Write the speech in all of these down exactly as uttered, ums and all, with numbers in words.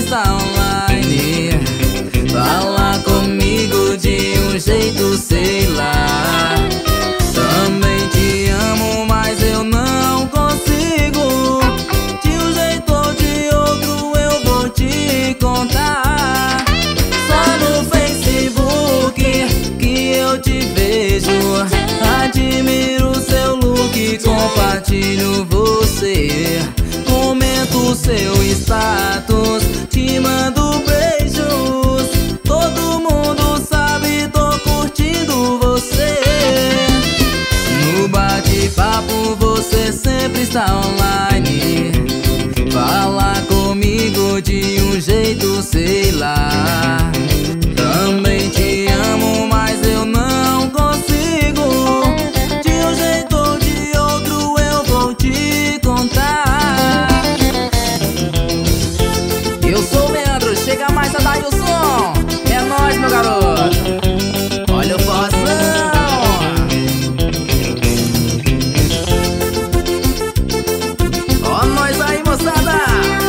está online. Fala comigo de um jeito, sei lá. Também te amo, mas eu não consigo. De um jeito ou de outro eu vou te contar. Só no Facebook que eu te vejo. Admiro seu look, compartilho você. Comento seu status, te mando beijos. Todo mundo sabe, tô curtindo você. No bate-papo você sempre está online. Fala comigo de um jeito, sei lá. Também te amo, mas eu não consigo. De um jeito ou de outro eu vou te contar. Eu sou o Leandro, chega mais a dar o som. É nóis, meu garoto. Olha o forrozão. Ó nós aí, moçada.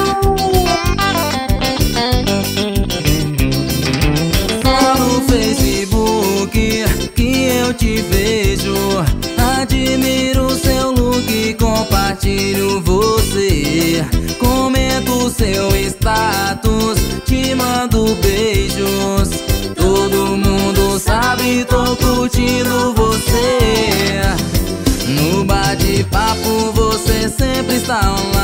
Só no Facebook que eu te vejo. Admiro seu look, compartilho você. Comento seu status, te mando beijos. Todo mundo sabe, tô curtindo você. No bate-papo você sempre está online.